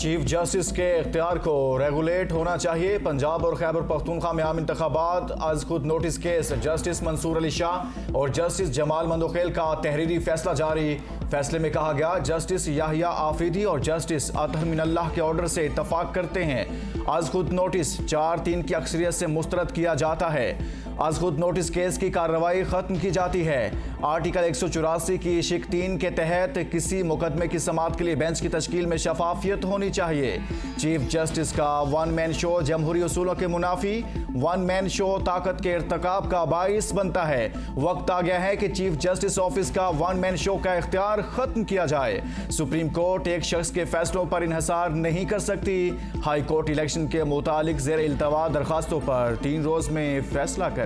Chief justice के इख्तियार को रेगुलेट होना चाहिए। पंजाब और खैबर पख्तूनख्वा में आम इंतखाबात आज खुद notice case justice Mansoor Ali Shah और जस्टिस जमाल मंदोखेल का तहरीरी फैसला जारी। फैसले में कहा गया जस्टिस याहिया आफरीदी और जस्टिस अतहर मिनल्लाह के ऑर्डर से इत्तफाक करते हैं। आज खुद नोटिस 4-3 की अक्सरियत से मुस्तरद किया जाता है। आज खुद नोटिस केस की कार्रवाई खत्म की जाती है। आर्टिकल 184 की शिक 3 के तहत किसी मुकदमे की समाअत के लिए बेंच की तश्कील में शफाफियत होनी चाहिए। चीफ जस्टिस का वन मैन शो जमहूरी उसूलों के मुनाफी, वन मैन शो ताकत के इर्तकाब का बाइस बनता है। वक्त आ गया है कि चीफ जस्टिस ऑफिस का वन मैन शो का इख्तियार खत्म किया जाए। सुप्रीम कोर्ट एक शख्स के फैसलों पर इन्हिसार नहीं कर सकती। हाई कोर्ट इलेक्शन के मुतालिक ज़ेर इल्तवा दरखास्तों पर 3 रोज में फैसला करे।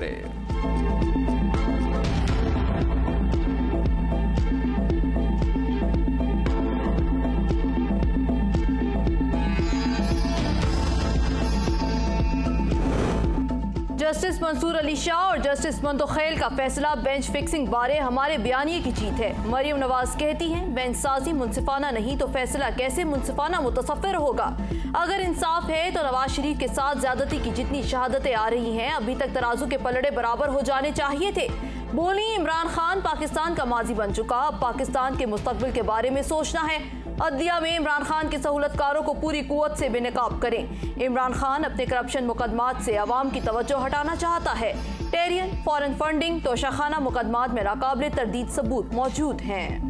जस्टिस मंसूर अली शाह और जस्टिस मंदोखेल का फैसला बेंच फिक्सिंग बारे हमारे बयानिए की जीत है। मरियम नवाज कहती हैं बेंच साजी मुनसिफाना नहीं तो फैसला कैसे मुनसिफाना मुतसफ़िर होगा। अगर इंसाफ है तो नवाज शरीफ के साथ ज्यादती की जितनी शहादतें आ रही हैं अभी तक तराजू के पलड़े बराबर हो जाने चाहिए थे। बोली इमरान खान पाकिस्तान का माजी बन चुका, अब पाकिस्तान के मुस्तकबिल के बारे में सोचना है। अदलिया में इमरान खान के सहूलतकारों को पूरी कुव्वत से बेनकाब करें। इमरान खान अपने करप्शन मुकदमात से अवाम की तवज्जो हटाना चाहता है। टेरियन, फॉरेन फंडिंग, तोशाखाना मुकदमात में नाकाबिले तरदीद सबूत मौजूद हैं।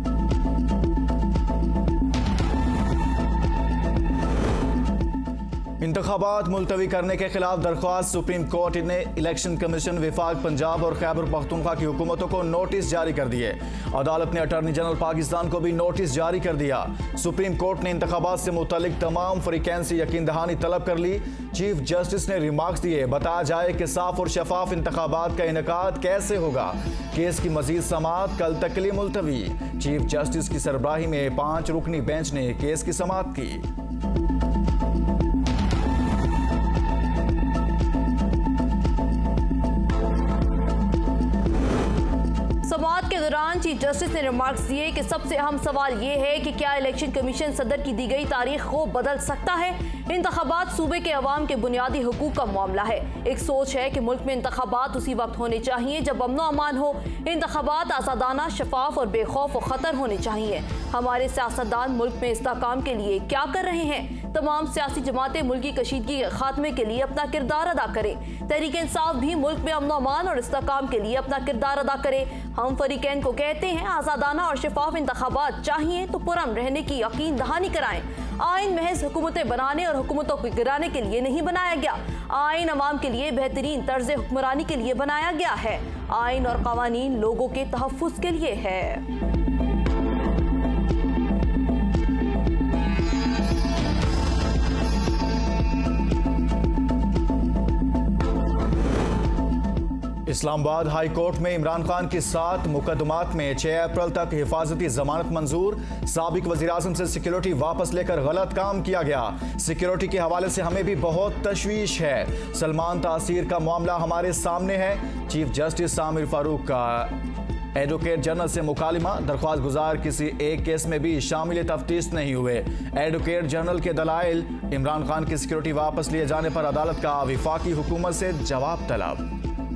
इंतखाबात मुलतवी करने के खिलाफ दरख्वास्त। सुप्रीम कोर्ट ने इलेक्शन कमीशन, विफाक, पंजाब और खैबर पख्तूनख्वा की हुकूमतों को नोटिस जारी कर दिए। अदालत ने अटॉर्नी जनरल पाकिस्तान को भी नोटिस जारी कर दिया। सुप्रीम कोर्ट ने इंतखाबात से मुतल्लिक तमाम फरीकैन से यकीन दहानी तलब कर ली। चीफ जस्टिस ने रिमार्क्स दिए, बताया जाए कि साफ और शफाफ इंतखाबात का इनेकाद कैसे होगा। केस की मजीद समाअत कल तक के लिए मुलतवी। चीफ जस्टिस की सरबराही में 5 रुकनी बेंच ने केस की समाअत की। समाअत के दौरान चीफ जस्टिस ने रिमार्क्स दिए कि सबसे अहम सवाल ये है कि क्या इलेक्शन कमीशन सदर की दी गई तारीख को बदल सकता है। इंतखाबात सूबे के अवाम के बुनियादी हुकूक का मामला है। एक सोच है कि मुल्क में इंतखाबात उसी वक्त होने चाहिए जब अमन अमान हो। इंतखाबात आज़ादाना, शफाफ और बेखौफ व खतर होने चाहिए। हमारे सियासतदान मुल्क में इस्तेहकाम के लिए क्या कर रहे हैं। तमाम सियासी जमातें मुल्क की कशीदगी के खात्मे के लिए अपना किरदार अदा करें। तहरीक इंसाफ भी मुल्क में अमन अमान और इस्तेहकाम के लिए अपना किरदार अदा करे। हम फरीकैन को कहते हैं आज़ादाना और शफाफ इंतखाबात चाहिए तो पुरअमन रहने की यकीन दहानी कराएं। आइन महज हुकूमतें बनाने और हुकूमतों को गिराने के लिए नहीं बनाया गया। आइन अवाम के लिए बेहतरीन तर्ज हुक्मरानी के लिए बनाया गया है। आइन और कवानीन लोगों के तहफ़्फ़ुज़ के लिए है। इस्लामाबाद हाई कोर्ट में इमरान खान की 7 मुकदमात में 6 अप्रैल तक हिफाजती जमानत मंजूर। साबिक वज़ीर आज़म से सिक्योरिटी वापस लेकर गलत काम किया गया। सिक्योरिटी के हवाले से हमें भी बहुत तशवीश है। सलमान तासीर का मामला हमारे सामने है। चीफ जस्टिस सामिर फारूक का एडवोकेट जनरल से मुकालिमा। दरख्वास्त गुजार किसी एक केस में भी शामिल तफ्तीश नहीं हुए। एडवोकेट जनरल के दलाइल, इमरान खान की सिक्योरिटी वापस लिए जाने पर अदालत का विफाकी हुकूमत से जवाब तलब।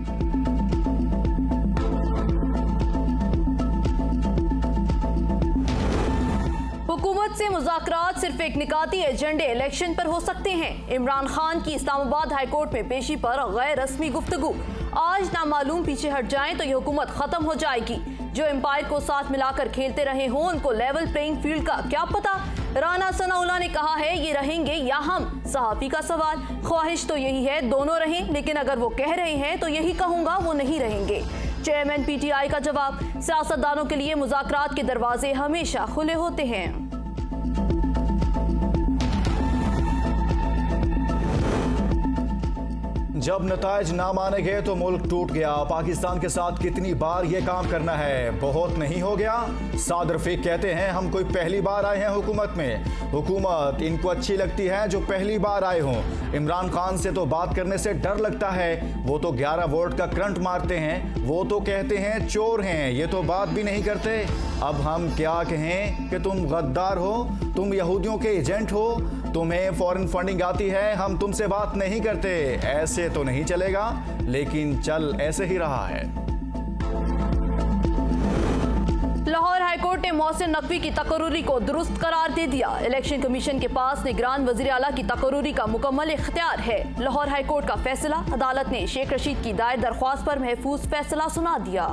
हुकूमत से मुज़ाकरात सिर्फ एक निकाती एजेंडे इलेक्शन पर हो सकते हैं। इमरान खान की इस्लामाबाद हाई कोर्ट में पेशी पर गैर रस्मी गुफ्तगू। आज नामालूम पीछे हट जाएं तो ये हुकूमत खत्म हो जाएगी। जो एम्पायर को साथ मिलाकर खेलते रहे हों उनको लेवल प्लेइंग फील्ड का क्या पता। राना सनाउल्लाह ने कहा है ये रहेंगे या हम। सहाफ़ी का सवाल, ख्वाहिश तो यही है दोनों रहें, लेकिन अगर वो कह रहे हैं तो यही कहूँगा वो नहीं रहेंगे। चेयरमैन PTI का जवाब, सियासतदानों के लिए मुज़ाकरात के दरवाजे हमेशा खुले होते हैं। जब नताइज ना माने गए तो मुल्क टूट गया। पाकिस्तान के साथ कितनी बार ये काम करना है, बहुत नहीं हो गया। साद रफीक कहते हैं हम कोई पहली बार आए हैं हुकूमत में। हुकूमत इनको अच्छी लगती है जो पहली बार आए हों। इमरान खान से तो बात करने से डर लगता है। वो तो 11 वोट का करंट मारते हैं। वो तो कहते हैं चोर हैं, ये तो बात भी नहीं करते। अब हम क्या कहें कि तुम गद्दार हो, तुम यहूदियों के एजेंट हो, तुम्हें फॉरेन फंडिंग आती है, हम तुमसे बात नहीं करते। ऐसे तो नहीं चलेगा, लेकिन चल ऐसे ही रहा है। लाहौर हाईकोर्ट ने मोहसिन नकवी की तकर्रुरी को दुरुस्त करार दे दिया। इलेक्शन कमीशन के पास निगरान वजीर आला की तकर्रुरी का मुकम्मल इख्तियार है। लाहौर हाईकोर्ट का फैसला, अदालत ने शेख रशीद की दायर दरख्वास्त पर महफूज फैसला सुना दिया।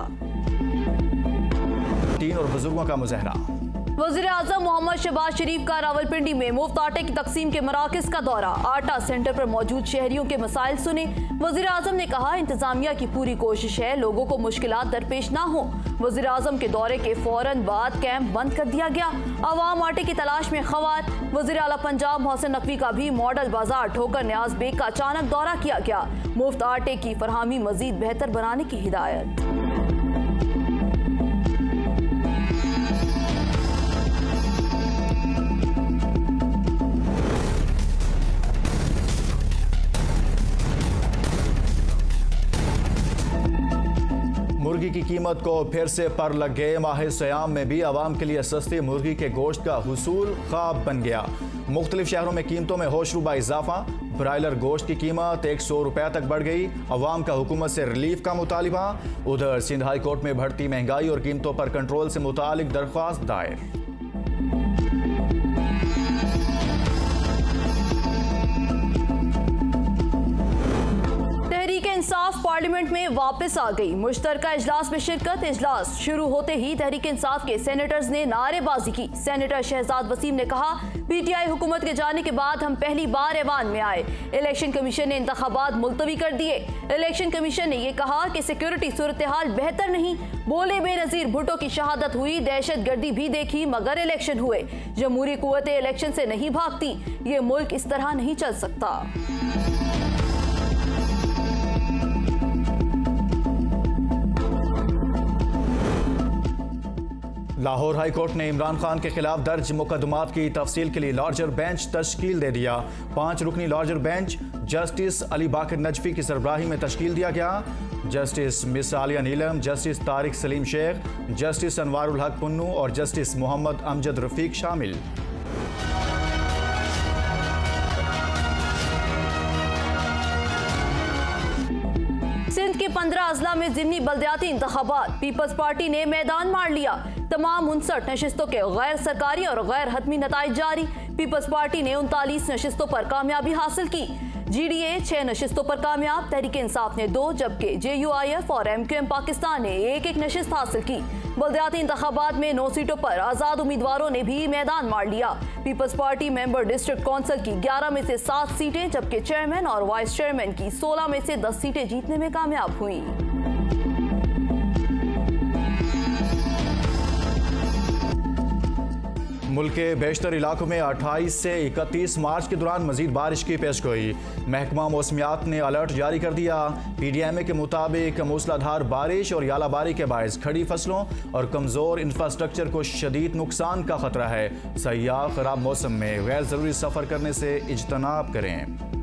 टीन और बुजुर्गों का मुजाहरा। वज़ीर आज़म मोहम्मद शहबाज शरीफ का रावलपिंडी में मुफ्त आटे की तकसीम के मराकज़ का दौरा। आटा सेंटर पर मौजूद शहरियों के मसाइल सुने। वज़ीर आज़म ने कहा, इंतजामिया की पूरी कोशिश है लोगों को मुश्किलात दरपेश ना हो। वज़ीर आज़म के दौरे के फौरन बाद कैंप बंद कर दिया गया। अवाम आटे की तलाश में खवार। वज़ीर आला पंजाब मोहसिन नकवी का भी मॉडल बाजार ठोकर न्याज बेग का अचानक दौरा किया गया। मुफ्त आटे की फरहमी मजीद बेहतर बनाने की हिदायत। मुर्गी की कीमत को फिर से पर लग गए। माह सयाम में भी आवाम के लिए सस्ती मुर्गी के गोश्त का हुसूल ख्वाब बन गया। मुख्तलिफ शहरों में कीमतों में होशरुबा इजाफा। ब्रायलर गोश्त की कीमत 100 रुपये तक बढ़ गई। अवाम का हुकूमत से रिलीफ का मुतालिबा। उधर सिंध हाई कोर्ट में बढ़ती महंगाई और कीमतों पर कंट्रोल से मुतालिक दरख्वास्त दायर। इंसाफ पार्लियामेंट में वापस आ गई। मुश्तरका इजलास में शिरकत। इजलास शुरू होते ही तहरीक इंसाफ के सेनेटर्स ने नारेबाजी की। सेनेटर शहजाद वसीम ने कहा, पीटीआई हुकूमत के जाने के बाद हम पहली बार ऐवान में आए। इलेक्शन कमीशन ने इंतखाबात मुलतवी कर दिए। इलेक्शन कमीशन ने यह कहा कि सिक्योरिटी सूरत हाल बेहतर नहीं। बोले बेनजीर भुट्टो की शहादत हुई, दहशत गर्दी भी देखी, मगर इलेक्शन हुए। जमहूरी कुव्वतें इलेक्शन से नहीं भागती। ये मुल्क इस तरह नहीं चल सकता। लाहौर हाई कोर्ट ने इमरान खान के खिलाफ दर्ज मुकदमात की तफसील के लिए लार्जर बेंच तश्कील दे दिया। 5 रुकनी larger bench justice Ali Baqar Najafi की सरबराही में तश्कील दिया गया। Justice miss Aliya Neelam, justice Tariq Saleem Sheikh, justice Anwarul Haq Punnu और जस्टिस मोहम्मद अमजद रफीक शामिल। सिंध के 15 अजला में ज़िमनी बल्दियाती इंतखाबात। पीपल्स पार्टी ने मैदान मार लिया। तमाम 59 नशिस्तों के गैर सरकारी और गैर हतमी नताइज जारी। पीपल्स पार्टी ने 39 नशिस्तों पर कामयाबी हासिल की। GDA 6 नशिस्तों पर कामयाब। तहरीक इंसाफ ने 2, जबकि JUIF और MQM पाकिस्तान ने 1-1 नशिस्त हासिल की। बल्दियाती इंतखाबात में 9 सीटों पर आज़ाद उम्मीदवारों ने भी मैदान मार लिया। Peoples Party member district council की 11 में से 7 सीटें, जबकि चेयरमैन और वाइस चेयरमैन की 16 में से 10 सीटें जीतने में कामयाब हुई। मुल्क के बेशतर इलाकों में 28 से 31 मार्च के दौरान मजीद बारिश की पेशगोई। महकमा मौसमियात ने अलर्ट जारी कर दिया। PDMA के मुताबिक मूसलाधार बारिश और यालाबारी के बायस खड़ी फसलों और कमज़ोर इंफ्रास्ट्रक्चर को शदीद नुकसान का खतरा है। सयाह खराब मौसम में गैर ज़रूरी सफ़र करने से इज्तनाब करें।